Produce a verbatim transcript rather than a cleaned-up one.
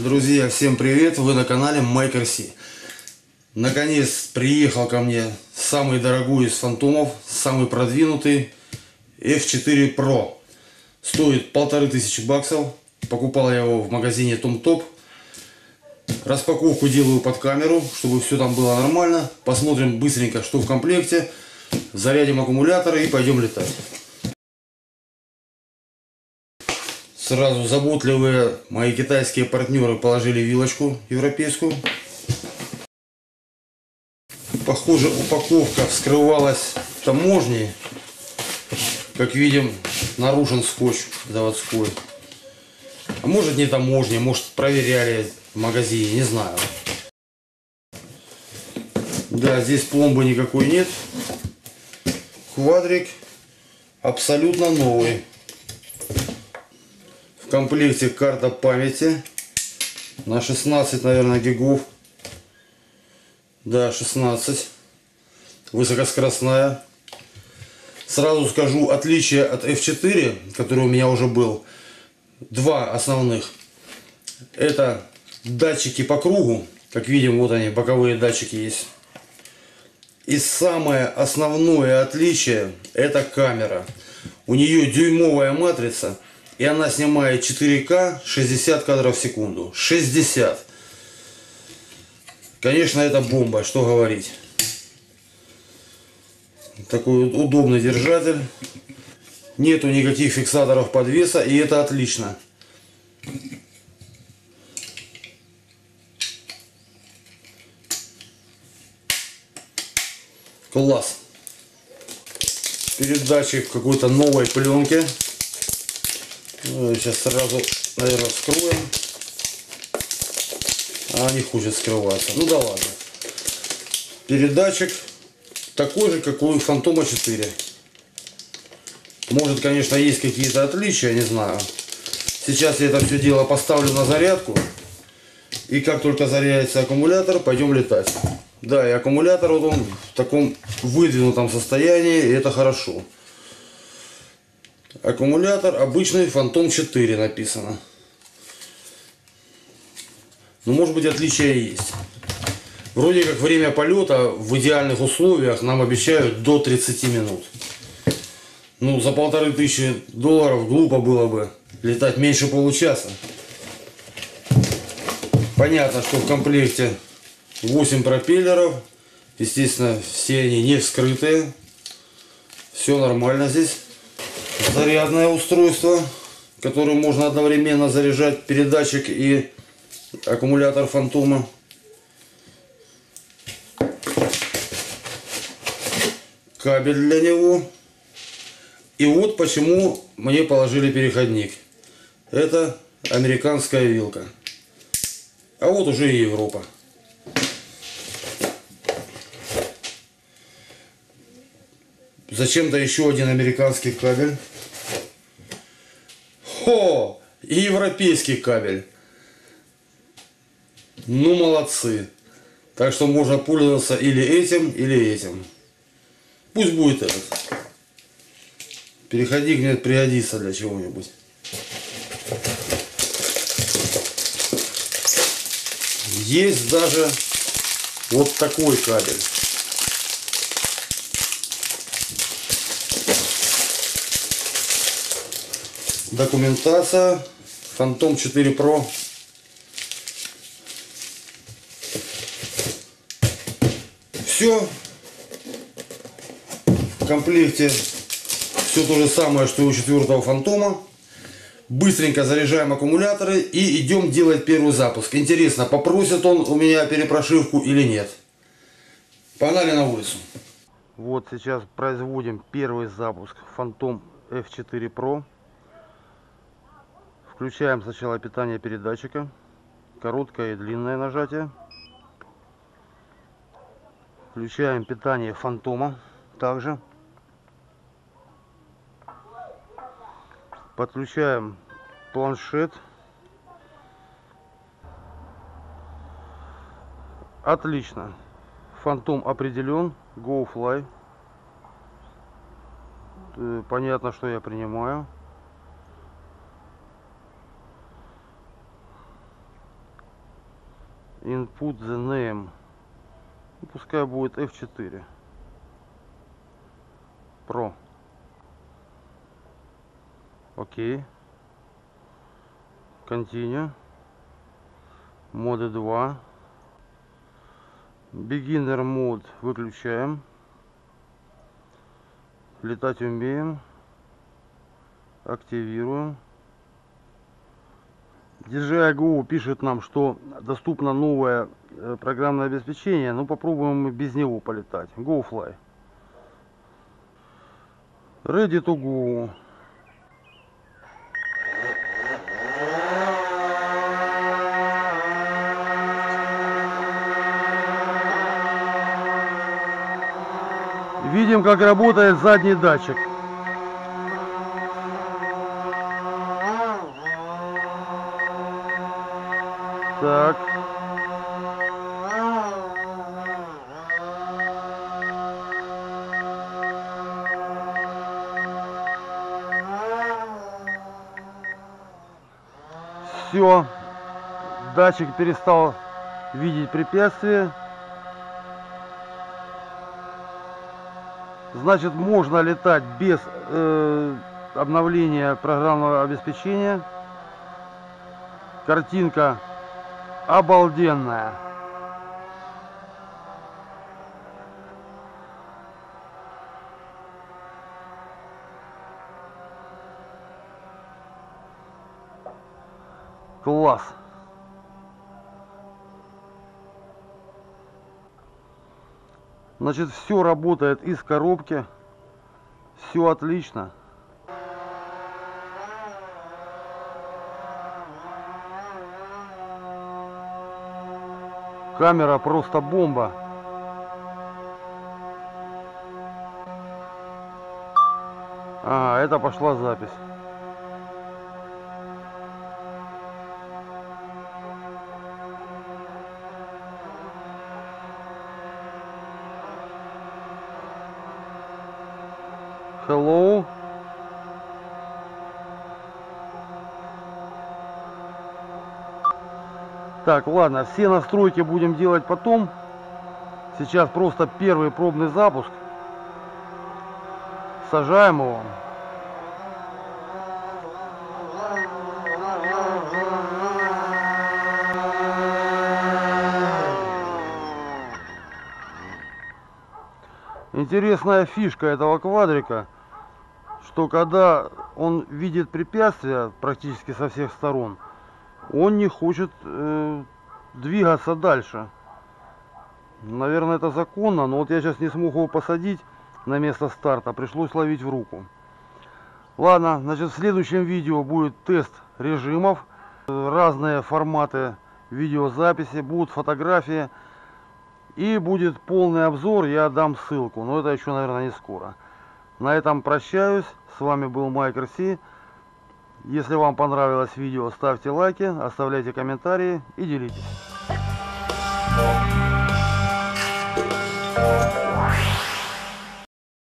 Друзья, всем привет! Вы на канале MyCarSea. Наконец приехал ко мне самый дорогой из фантомов, самый продвинутый эф четыре про. Стоит полторы тысячи баксов. Покупал я его в магазине TomTop. Распаковку делаю под камеру, чтобы все там было нормально. Посмотрим быстренько, что в комплекте. Зарядим аккумуляторы и пойдем летать. Сразу заботливые мои китайские партнеры положили вилочку европейскую. Похоже, упаковка вскрывалась таможней. Как видим, нарушен скотч заводской. А может, не таможней, может, проверяли в магазине, не знаю. Да, здесь пломбы никакой нет. Квадрик абсолютно новый. В комплекте карта памяти на шестнадцать, наверное, гигов. Да, шестнадцать. Высокоскоростная. Сразу скажу отличие от эф четыре, который у меня уже был. Два основных. Это датчики по кругу. Как видим, вот они, боковые датчики есть. И самое основное отличие — это камера. У нее дюймовая матрица. И она снимает четыре ка шестьдесят кадров в секунду. шестьдесят. Конечно, это бомба, что говорить. Такой удобный держатель. Нету никаких фиксаторов подвеса, и это отлично. Класс. Передатчик в какой-то новой пленке. Сейчас сразу, наверное, вскроем. А не хочет скрываться. Ну да ладно. Передатчик такой же, как у Фантома четыре. Может, конечно, есть какие-то отличия, не знаю. Сейчас я это все дело поставлю на зарядку. И как только зарядится аккумулятор, пойдем летать. Да, и аккумулятор вот он в таком выдвинутом состоянии, и это хорошо. Аккумулятор обычный Фантом четыре написано. Но может быть отличия есть. Вроде как время полета в идеальных условиях нам обещают до тридцати минут. Ну, за полторы тысячи долларов глупо было бы летать меньше получаса. Понятно, что в комплекте восемь пропеллеров. Естественно, все они не вскрытые. Все нормально здесь. Зарядное устройство, которое можно одновременно заряжать передатчик и аккумулятор Фантома. Кабель для него. И вот почему мне положили переходник. Это американская вилка. А вот уже и Европа. Зачем-то еще один американский кабель. Хо! И европейский кабель. Ну, молодцы. Так что можно пользоваться или этим, или этим. Пусть будет этот. Переходник мне пригодится для чего-нибудь. Есть даже вот такой кабель. Документация. Фантом четыре про. Все. В комплекте все то же самое, что и у четвертого Фантома. Быстренько заряжаем аккумуляторы и идем делать первый запуск. Интересно, попросит он у меня перепрошивку или нет. Погнали на улицу. Вот сейчас производим первый запуск Фантом эф четыре про. Включаем сначала питание передатчика. Короткое и длинное нажатие. Включаем питание Фантома также. Подключаем планшет. Отлично. Фантом определен. Go Fly. Понятно, что я принимаю. Input the name. Пускай будет эф четыре. Pro. Окей. Continue. Моды два. Beginner мод выключаем. Летать умеем. Активируем. ди джей ай Go пишет нам, что доступно новое программное обеспечение. Ну, попробуем мы без него полетать. Go fly. Ready to go. Видим, как работает задний датчик. Так. Все. Датчик перестал видеть препятствия. Значит, можно летать без э, обновления программного обеспечения. Картинка обалденная. Класс. Значит, все работает из коробки. Все отлично. Камера просто бомба. А, это пошла запись. Hello. Так, ладно, все настройки будем делать потом. Сейчас просто первый пробный запуск. Сажаем его. Интересная фишка этого квадрика, что когда он видит препятствия практически со всех сторон, он не хочет э, двигаться дальше. Наверное, это законно, но вот я сейчас не смог его посадить на место старта, пришлось ловить в руку. Ладно, значит, в следующем видео будет тест режимов, разные форматы видеозаписи, будут фотографии и будет полный обзор, я дам ссылку, но это еще, наверное, не скоро. На этом прощаюсь, с вами был Майкер Си. Если вам понравилось видео, ставьте лайки, оставляйте комментарии и делитесь.